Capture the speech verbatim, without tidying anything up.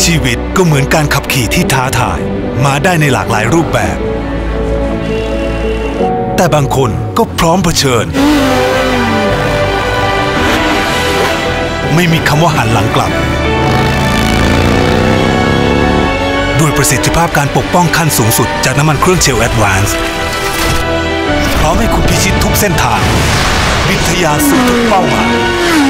ชีวิตก็เหมือนการขับขี่ที่ท้าทายมาได้ในหลากหลายรูปแบบแต่บางคนก็พร้อมเผชิญไม่มีคำว่าหันหลังกลับด้วยประสิทธิภาพการปกป้องขั้นสูงสุดจากน้ำมันเครื่องเชลแอดวานซ์พร้อมให้คุณพิชิตทุกเส้นทางวิทยาสู่ทุกเป้าหมาย